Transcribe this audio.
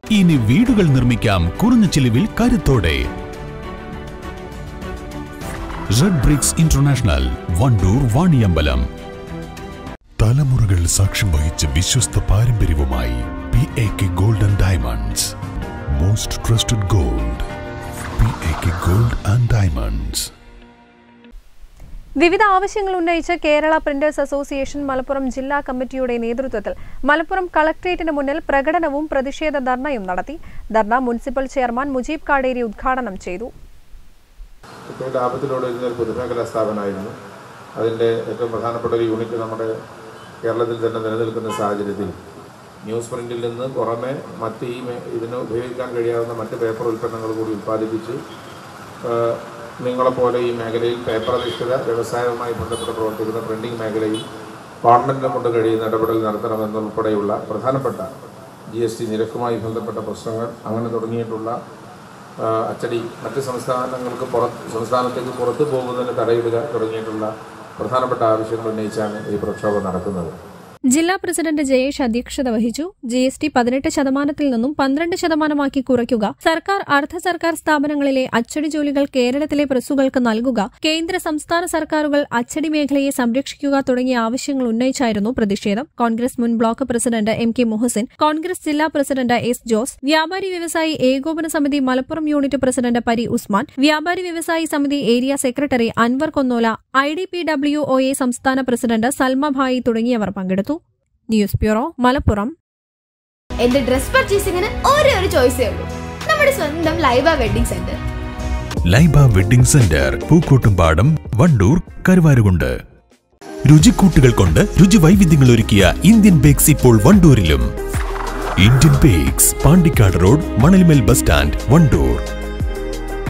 ഇനി വീടുകൾ നിർമ്മിക്കാം കുറഞ്ഞ ചിലവിൽ കരുത്തോടെ. Red bricks international, Wandoor, Vaniyambalam. തലമുറകൾ സാക്ഷ്യം വഹിച്ച വിശ്വസ്ത പാരമ്പര്യവുമായി PAK gold and diamonds. Most trusted gold, PAK gold and diamonds. വിവിധ ആവശ്യങ്ങൾ ഉന്നയിച്ച് കേരള പ്രിന്റേഴ്സ് അസോസിയേഷൻ മലപ്പുറം ജില്ലാ കമ്മിറ്റിയുടെ നേതൃത്വത്തിൽ മലപ്പുറം കളക്ടറേറ്റിന് മുന്നിൽ പ്രകടനവും പ്രതിഷേധ ധർണയും നടത്തി. ധർണ മുനിസിപ്പൽ ചെയർമാൻ മുജീബ് കാടേരി ഉദ്ഘാടനം ചെയ്തു. പൊതുമേഖലാ സ്ഥാപനമായിരുന്നു. അതിൻ്റെ ഏറ്റവും പ്രധാനപ്പെട്ട ഒരു യൂണിറ്റ് നമ്മുടെ കേരളത്തിൽ തന്നെ നിലനിൽക്കുന്ന സാഹചര്യത്തിൽ ന്യൂസ് പ്രിന്റിൽ നിന്ന് പുറമെ മറ്റ് ഇതിന് ഉപയോഗിക്കാൻ കഴിയാവുന്ന മറ്റ് പേപ്പർ ഉൽപ്പന്നങ്ങൾ കൂടി ഉൽപ്പാദിപ്പിച്ച് നിങ്ങളെപ്പോലെ ഈ മേഖലയിൽ പേപ്പർ അധിഷ്ഠിത വ്യവസായവുമായി ബന്ധപ്പെട്ട് പ്രവർത്തിക്കുന്ന പ്രിന്റിംഗ് മേഖലയിൽ ഗവൺമെൻറ്റിനെ കൊണ്ട് കഴിയുന്ന ഇടപെടൽ നടത്തണമെന്നുൾപ്പെടെയുള്ള പ്രധാനപ്പെട്ട GST നിരക്കുമായി ബന്ധപ്പെട്ട പ്രശ്നങ്ങൾ, അങ്ങനെ തുടങ്ങിയിട്ടുള്ള അച്ചടി മറ്റ് സംസ്ഥാനത്തേക്ക് പുറത്തു പോകുന്നതിന് തടയിടുക തുടങ്ങിയിട്ടുള്ള പ്രധാനപ്പെട്ട ആവശ്യങ്ങൾ ഉന്നയിച്ചാണ് ഈ പ്രക്ഷോഭം നടക്കുന്നത്. ജില്ലാ പ്രസിഡന്റ് ജയേഷ് അധ്യക്ഷത വഹിച്ചു. GST 18% നിന്നും 12% കുറയ്ക്കുക, സർക്കാർ അർദ്ധ സർക്കാർ സ്ഥാപനങ്ങളിലെ അച്ചടി ജോലികൾ കേരളത്തിലെ പ്രസ്സുകൾക്ക് നൽകുക, കേന്ദ്ര സംസ്ഥാന സർക്കാരുകൾ അച്ചടി മേഖലയെ സംരക്ഷിക്കുക തുടങ്ങിയ ആവശ്യങ്ങൾ ഉന്നയിച്ചായിരുന്നു പ്രതിഷേധം. കോൺഗ്രസ് മുൻ ബ്ലോക്ക് പ്രസിഡന്റ് MK മുഹസിൻ, കോൺഗ്രസ് ജില്ലാ പ്രസിഡന്റ് S ജോസ്, വ്യാപാരി വ്യവസായി ഏകോപന സമിതി മലപ്പുറം യൂണിറ്റ് പ്രസിഡന്റ് പരി ഉസ്മാൻ, വ്യാപാരി വ്യവസായി സമിതി area secretary Anwar Konnola, IDPWOA സംസ്ഥാന പ്രസിഡന്റ് സൽമ ഭായി തുടങ്ങിയവർ പങ്കെടുത്തു. News bureau, Malappuram. എന്റെ ഡ്രസ് പർച്ചേസിംഗിന് ഒരേ ഒരു ചോയ്സേ ഉള്ളൂ, നമ്മുടെ സ്വന്തം Laiba wedding centre. Laiba wedding centre, Pookkottumpadam, Wandoor, Karuvarakundu. രുചിക്കൂട്ടുകൾ കൊണ്ട് രുചി വൈവിധ്യങ്ങൾ ഒരുക്കിയ ഇന്ത്യൻ ബേക്സ് ഇപ്പോൾ വണ്ടൂരിലും. Indian bakes, Pandikkad road, Manalmel bus stand, Wandoor.